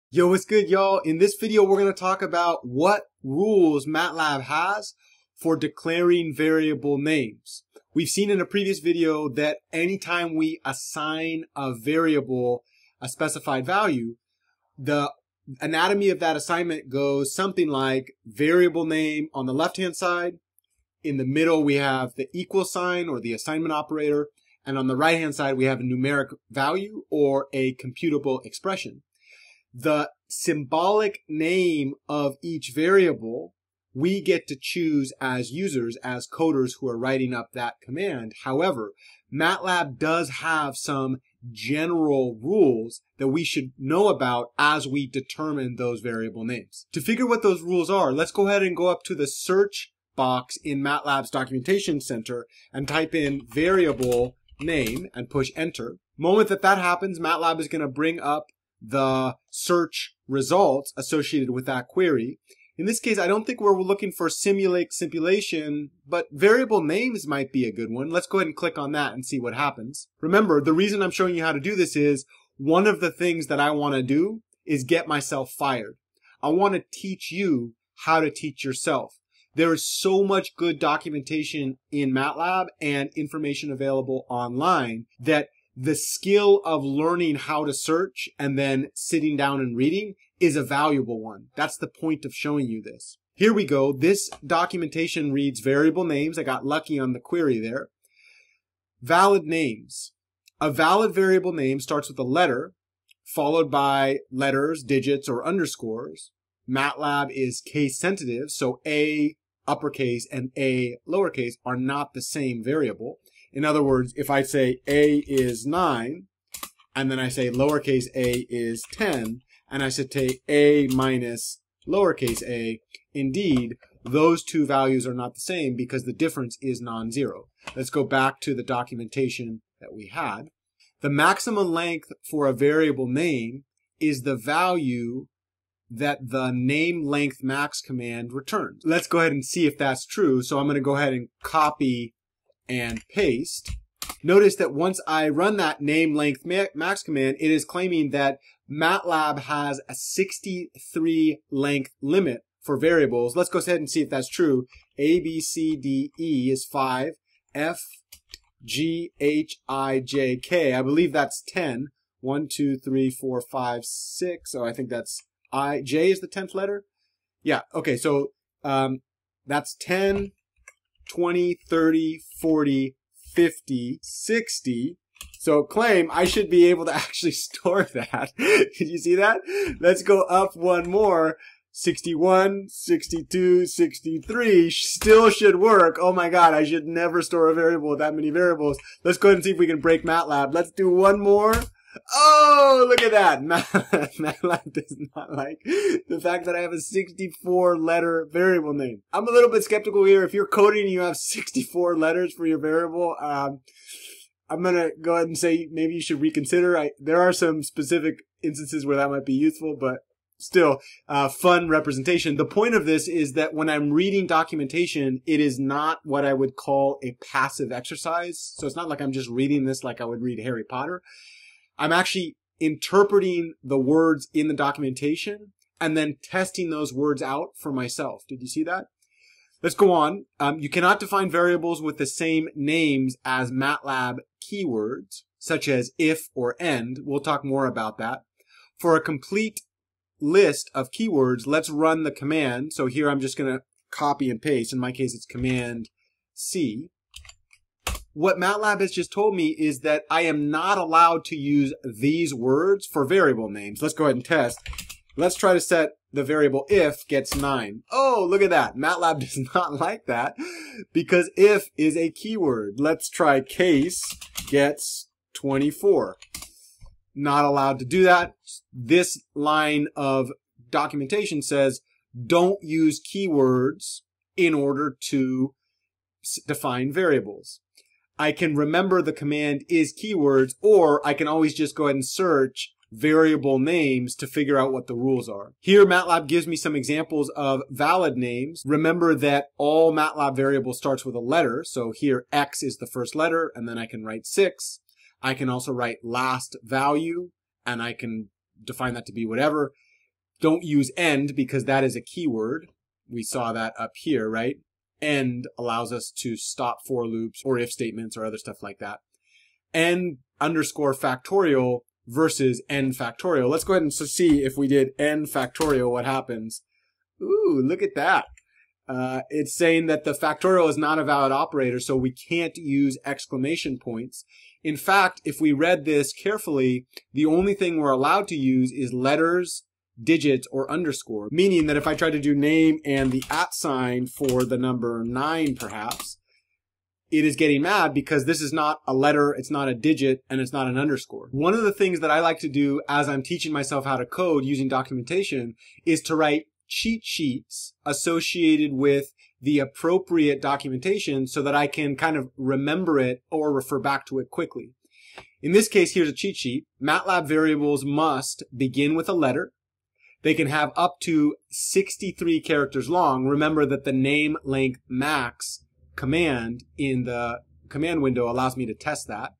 Yo, what's good, y'all? In this video, we're going to talk about what rules MATLAB has for declaring variable names. We've seen in a previous video that anytime we assign a variable a specified value, the anatomy of that assignment goes something like variable name on the left-hand side. In the middle, we have the equal sign or the assignment operator. And on the right-hand side, we have a numeric value or a computable expression. The symbolic name of each variable, we get to choose as users, as coders who are writing up that command. However, MATLAB does have some general rules that we should know about as we determine those variable names. To figure what those rules are, let's go ahead and go up to the search box in MATLAB's documentation center and type in variable name and push enter. Moment that happens, MATLAB is going to bring up the search results associated with that query. In this case, I don't think we're looking for simulation, but variable names might be a good one. Let's go ahead and click on that and see what happens. Remember, the reason I'm showing you how to do this is one of the things that I want to do is get myself fired. I want to teach you how to teach yourself. There is so much good documentation in MATLAB and information available online that the skill of learning how to search and then sitting down and reading is a valuable one. That's the point of showing you this. Here we go. This documentation reads variable names. I got lucky on the query there. Valid names. A valid variable name starts with a letter followed by letters, digits, or underscores. MATLAB is case sensitive, so A uppercase and A lowercase are not the same variable. In other words, if I say A is 9, and then I say lowercase a is 10, and I say A minus lowercase a, indeed, those two values are not the same because the difference is non-zero. Let's go back to the documentation that we had. The maximum length for a variable name is the value that the name length max command returns. Let's go ahead and see if that's true. So I'm going to go ahead and copy and paste. Notice that once I run that name length max command, it is claiming that MATLAB has a 63 length limit for variables. Let's go ahead and see if that's true. A, B, C, D, E is 5. F, G, H, I, J, K. I believe that's 10. 1, 2, 3, 4, 5, 6. So I think that's I. J is the 10th letter. Yeah, okay, so that's 10. 20, 30, 40, 50, 60. So claim I should be able to actually store that. Did you see that? Let's go up one more. 61, 62, 63 still should work. Oh my God, I should never store a variable with that many variables. Let's go ahead and see if we can break MATLAB. Let's do one more. Oh, look at that. MATLAB does not like the fact that I have a 64-letter variable name. I'm a little bit skeptical here. If you're coding and you have 64 letters for your variable, I'm going to go ahead and say maybe you should reconsider. There are some specific instances where that might be useful, but still, fun representation. The point of this is that when I'm reading documentation, it is not what I would call a passive exercise. So it's not like I'm just reading this like I would read Harry Potter. I'm actually interpreting the words in the documentation and then testing those words out for myself. Did you see that? Let's go on. You cannot define variables with the same names as MATLAB keywords, such as if or end. We'll talk more about that. For a complete list of keywords, let's run the command. So here I'm just going to copy and paste. In my case, it's Command C. What MATLAB has just told me is that I am not allowed to use these words for variable names. Let's go ahead and test. Let's try to set the variable if gets 9. Oh, look at that. MATLAB does not like that because if is a keyword. Let's try case gets 24. Not allowed to do that. This line of documentation says don't use keywords in order to define variables. I can remember the command is keywords, or I can always just go ahead and search variable names to figure out what the rules are. Here, MATLAB gives me some examples of valid names. Remember that all MATLAB variables starts with a letter. So here, X is the first letter, and then I can write 6. I can also write last value, and I can define that to be whatever. Don't use end because that is a keyword. We saw that up here, right? End allows us to stop for loops or if statements or other stuff like that. End underscore factorial versus end factorial. Let's go ahead and see if we did end factorial, what happens. Ooh, look at that. It's saying that the factorial is not a valid operator, so we can't use exclamation points. In fact, if we read this carefully, the only thing we're allowed to use is letters, digits, or underscore, meaning that if I try to do name and the @ sign for the number 9, perhaps, it is getting mad because this is not a letter, it's not a digit, and it's not an underscore. One of the things that I like to do as I'm teaching myself how to code using documentation is to write cheat sheets associated with the appropriate documentation so that I can kind of remember it or refer back to it quickly. In this case, here's a cheat sheet. MATLAB variables must begin with a letter. They can have up to 63 characters long. Remember that the name length max command in the command window allows me to test that.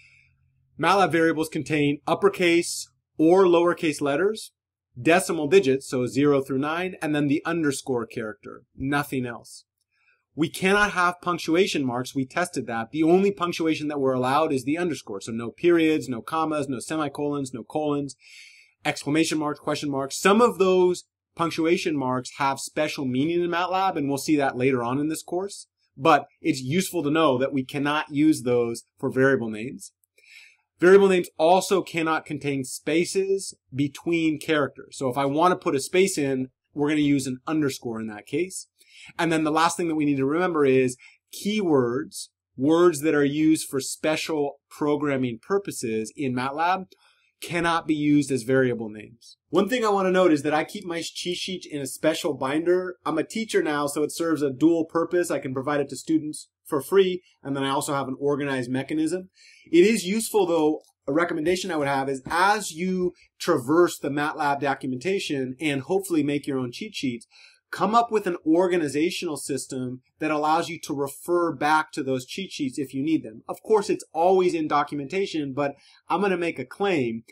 MATLAB variables contain uppercase or lowercase letters, decimal digits, so 0 through 9, and then the underscore character, nothing else. We cannot have punctuation marks. We tested that. The only punctuation that we're allowed is the underscore. So no periods, no commas, no semicolons, no colons, exclamation marks, question marks. Some of those punctuation marks have special meaning in MATLAB, and we'll see that later on in this course. But it's useful to know that we cannot use those for variable names. Variable names also cannot contain spaces between characters. So if I want to put a space in, we're going to use an underscore in that case. And then the last thing that we need to remember is keywords, words that are used for special programming purposes in MATLAB, cannot be used as variable names. One thing I want to note is that I keep my cheat sheet in a special binder. I'm a teacher now, so it serves a dual purpose. I can provide it to students for free, and then I also have an organized mechanism. It is useful, though. A recommendation I would have is as you traverse the MATLAB documentation and hopefully make your own cheat sheets, come up with an organizational system that allows you to refer back to those cheat sheets if you need them. Of course, it's always in documentation, but I'm going to make a claim.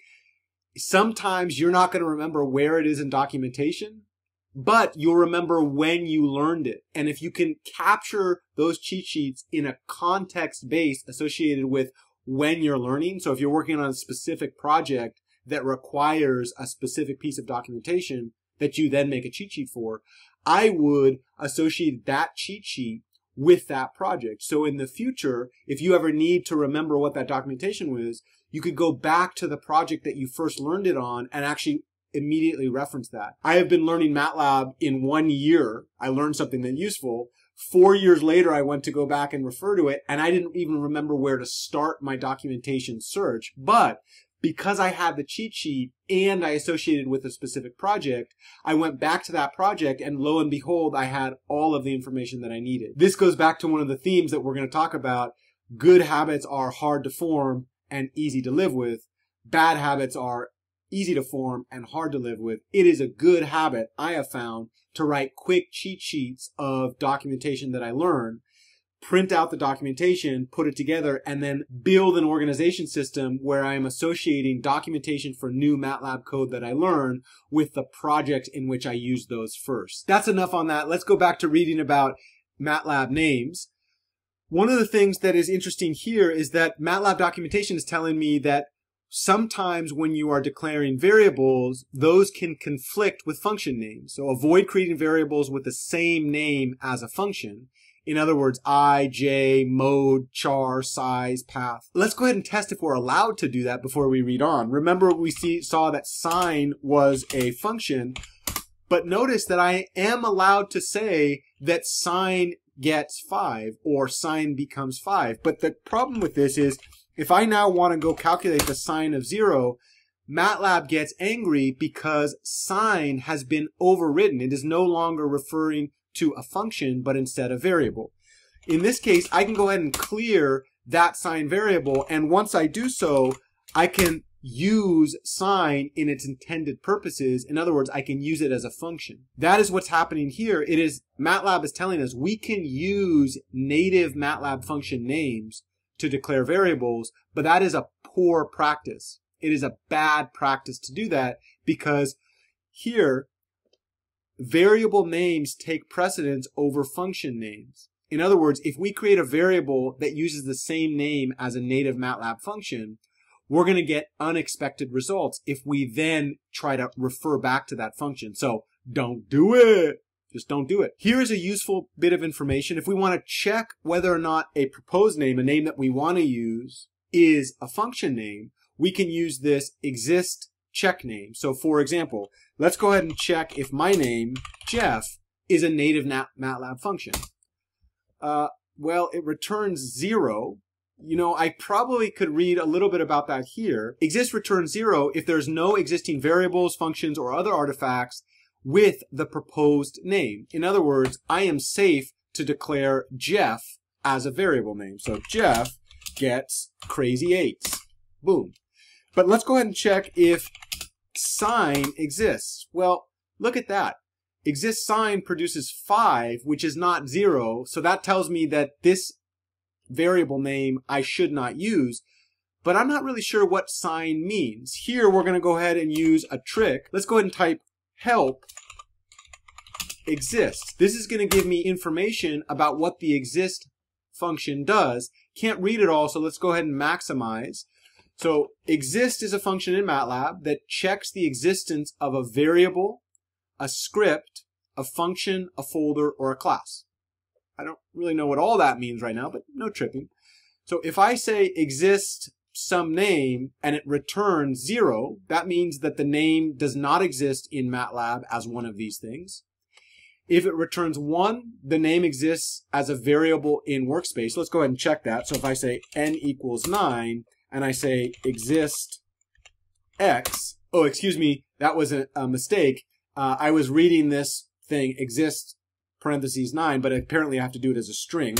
Sometimes you're not going to remember where it is in documentation, but you'll remember when you learned it. And if you can capture those cheat sheets in a context base associated with when you're learning, so if you're working on a specific project that requires a specific piece of documentation that you then make a cheat sheet for, I would associate that cheat sheet with that project. So in the future, if you ever need to remember what that documentation was, you could go back to the project that you first learned it on and actually immediately reference that. I have been learning MATLAB in 1 year. I learned something that's useful. 4 years later, I went to go back and refer to it, and I didn't even remember where to start my documentation search. But because I had the cheat sheet and I associated with a specific project, I went back to that project and lo and behold, I had all of the information that I needed. This goes back to one of the themes that we're going to talk about. Good habits are hard to form and easy to live with. Bad habits are easy to form and hard to live with. It is a good habit, I have found, to write quick cheat sheets of documentation that I learn, print out the documentation, put it together, and then build an organization system where I am associating documentation for new MATLAB code that I learn with the projects in which I use those first. That's enough on that. Let's go back to reading about MATLAB names. One of the things that is interesting here is that MATLAB documentation is telling me that sometimes when you are declaring variables, those can conflict with function names. So avoid creating variables with the same name as a function. In other words, I, j, mode, char, size, path. Let's go ahead and test if we're allowed to do that before we read on. Remember, we saw that sign was a function, but notice that I am allowed to say that sign gets 5 or sign becomes 5. But the problem with this is if I now want to go calculate the sign of 0, MATLAB gets angry because sign has been overridden. It is no longer referring to a function, but instead a variable. In this case, I can go ahead and clear that sign variable, and once I do so, I can use sign in its intended purposes. In other words, I can use it as a function. That is what's happening here. MATLAB is telling us we can use native MATLAB function names to declare variables, but that is a poor practice. It is a bad practice to do that because here, variable names take precedence over function names. In other words, if we create a variable that uses the same name as a native MATLAB function, we're going to get unexpected results if we then try to refer back to that function. So don't do it. Just don't do it. Here is a useful bit of information. If we want to check whether or not a proposed name, a name that we want to use, is a function name, we can use this exist check name. So for example, let's go ahead and check if my name, Jeff, is a native MATLAB function. Well, it returns 0. You know, I probably could read a little bit about that here. Exist returns 0 if there's no existing variables, functions, or other artifacts with the proposed name. In other words, I am safe to declare Jeff as a variable name. So Jeff gets crazy 8s. Boom. But let's go ahead and check if sign exists. Well, look at that. Exist sign produces 5, which is not 0. So that tells me that this variable name I should not use. But I'm not really sure what sign means. Here we're going to go ahead and use a trick. Let's go ahead and type help exist. This is going to give me information about what the exist function does. Can't read it all, so let's go ahead and maximize. So exist is a function in MATLAB that checks the existence of a variable, a script, a function, a folder, or a class. I don't really know what all that means right now, but no tripping. So if I say exist some name and it returns 0, that means that the name does not exist in MATLAB as one of these things. If it returns 1, the name exists as a variable in Workspace. Let's go ahead and check that. So if I say n equals 9 and I say exist x, oh, excuse me, that was a mistake. I was reading this thing exist parentheses 9, but apparently I have to do it as a string.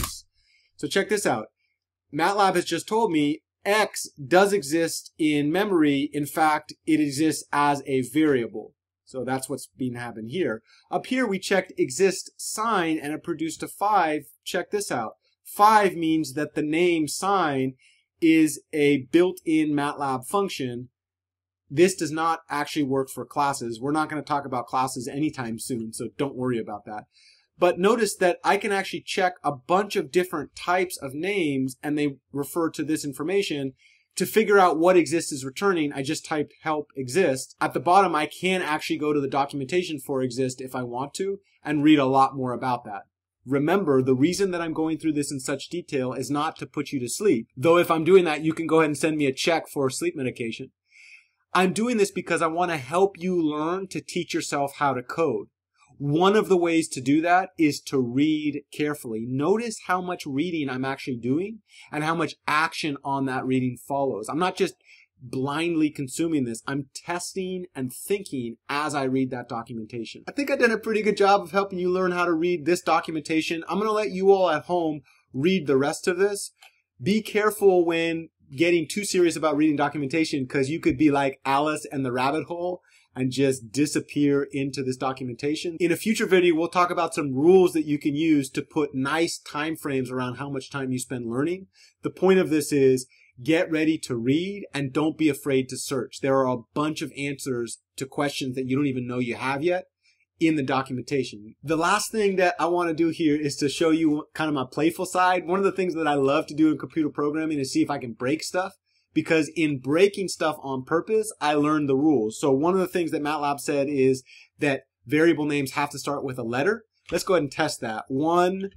So check this out. MATLAB has just told me x does exist in memory. In fact, it exists as a variable. So that's what's being happened here. Up here, we checked exist sign and it produced a 5. Check this out. 5 means that the name sign is a built-in MATLAB function. This does not actually work for classes. We're not going to talk about classes anytime soon, so don't worry about that. But notice that I can actually check a bunch of different types of names and they refer to this information. To figure out what exist is returning, I just typed help exist. At the bottom, I can actually go to the documentation for exist if I want to and read a lot more about that. Remember, the reason that I'm going through this in such detail is not to put you to sleep. Though if I'm doing that, you can go ahead and send me a check for sleep medication. I'm doing this because I want to help you learn to teach yourself how to code. One of the ways to do that is to read carefully. Notice how much reading I'm actually doing and how much action on that reading follows. I'm not just blindly consuming this. I'm testing and thinking as I read that documentation. I think I've done a pretty good job of helping you learn how to read this documentation. I'm going to let you all at home read the rest of this. Be careful when getting too serious about reading documentation because you could be like Alice and the rabbit hole and just disappear into this documentation. In a future video, we'll talk about some rules that you can use to put nice time frames around how much time you spend learning. The point of this is get ready to read and don't be afraid to search. There are a bunch of answers to questions that you don't even know you have yet in the documentation. The last thing that I want to do here is to show you kind of my playful side. One of the things that I love to do in computer programming is see if I can break stuff. Because in breaking stuff on purpose, I learned the rules. So one of the things that MATLAB said is that variable names have to start with a letter. Let's go ahead and test that. One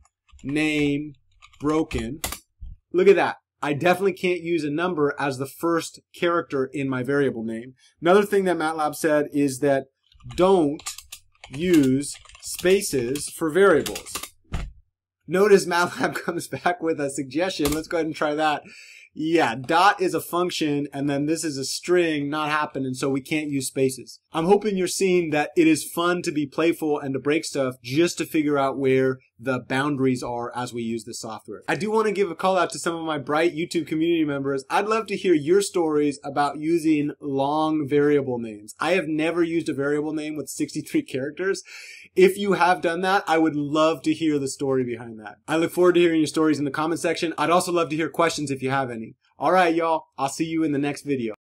name broken. Look at that. I definitely can't use a number as the first character in my variable name. Another thing that MATLAB said is that don't use spaces for variables. Notice MATLAB comes back with a suggestion. Let's go ahead and try that. Yeah, dot is a function, and then this is a string, not happening, so we can't use spaces. I'm hoping you're seeing that it is fun to be playful and to break stuff just to figure out where the boundaries are as we use the software. I do want to give a call out to some of my bright YouTube community members. I'd love to hear your stories about using long variable names. I have never used a variable name with 63 characters. If you have done that, I would love to hear the story behind that. I look forward to hearing your stories in the comment section. I'd also love to hear questions if you have any. All right, y'all. I'll see you in the next video.